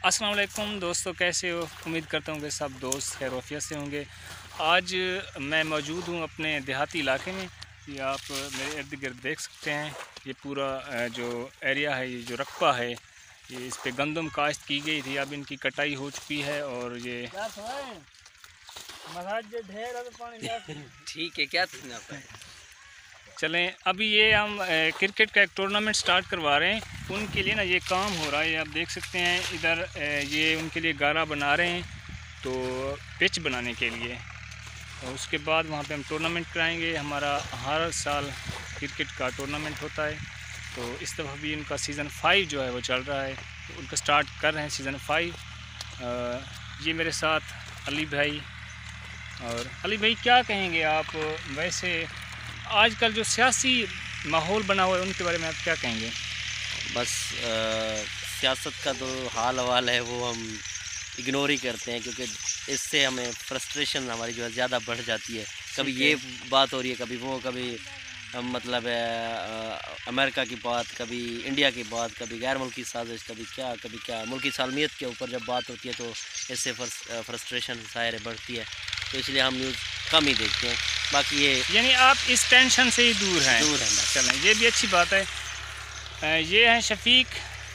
अस्सलाम वालेकुम दोस्तों, कैसे हो? उम्मीद करता हूँ कि सब दोस्त खैर वफ़ियत से होंगे। आज मैं मौजूद हूँ अपने देहाती इलाके में। ये आप मेरे इर्द गिर्द देख सकते हैं। ये पूरा जो एरिया है, ये जो रकबा है, ये इस पे गंदम काश्त की गई थी। अब इनकी कटाई हो चुकी है और ये ठीक है। क्या चलें, अभी ये हम क्रिकेट का एक टूर्नामेंट स्टार्ट करवा रहे हैं। उनके लिए ना ये काम हो रहा है, ये आप देख सकते हैं इधर। ये उनके लिए गारा बना रहे हैं, तो पिच बनाने के लिए। और उसके बाद वहाँ पे हम टूर्नामेंट कराएंगे। हमारा हर साल क्रिकेट का टूर्नामेंट होता है, तो इस दफ़ा भी इनका सीज़न 5 जो है वो चल रहा है। तो उनका स्टार्ट कर रहे हैं सीज़न 5। ये मेरे साथ अली भाई। और अली भाई, क्या कहेंगे आप? वैसे आजकल जो सियासी माहौल बना हुआ है, उनके बारे में आप क्या कहेंगे? बस सियासत का जो हाल हवाल है वो हम इग्नोर ही करते हैं, क्योंकि इससे हमें फ्रस्ट्रेशन हमारी जो है ज़्यादा बढ़ जाती है। कभी ये बात हो रही है, कभी वो, कभी मतलब अमेरिका की बात, कभी इंडिया की बात, कभी गैर मुल्की साजिश, कभी क्या मुल्की सालमियत के ऊपर जब बात होती है तो इससे फ्रस्ट्रेशन ज़ाहिर बढ़ती है। तो इसलिए हम न्यूज़ कम ही देखते हैं। बाकी ये यानी आप इस टेंशन से ही दूर हैं। चलें, ये भी अच्छी बात है। ये हैं शफीक,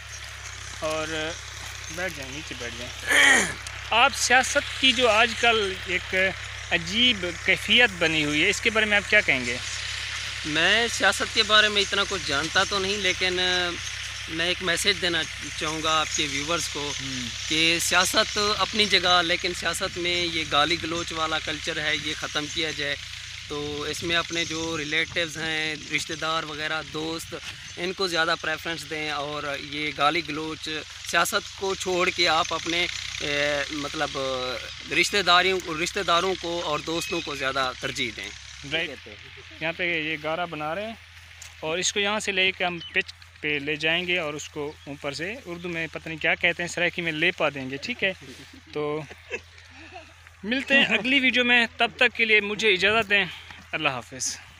और बैठ जाएं, नीचे बैठ जाएं। आप सियासत की जो आजकल एक अजीब कैफियत बनी हुई है, इसके बारे में आप क्या कहेंगे? मैं सियासत के बारे में इतना कुछ जानता तो नहीं, लेकिन मैं एक मैसेज देना चाहूँगा आपके व्यूवर्स को कि सियासत अपनी जगह, लेकिन सियासत में ये गाली गलोच वाला कल्चर है, ये ख़त्म किया जाए। तो इसमें अपने जो रिलेटिव्स हैं, रिश्तेदार वगैरह, दोस्त, इनको ज़्यादा प्रेफरेंस दें, और ये गाली गलोच सियासत को छोड़ के आप अपने मतलब रिश्तेदारों को और दोस्तों को ज़्यादा तरजीह दें। राइट। यहाँ पे ये गारा बना रहे हैं और इसको यहाँ से लेके हम पिच पे ले जाएंगे और उसको ऊपर से उर्दू में पता नहीं क्या कहते हैं, सराइकी में लेपा देंगे। ठीक है, तो मिलते हैं अगली वीडियो में। तब तक के लिए मुझे इजाज़त दें। अल्लाह हाफ़िज़।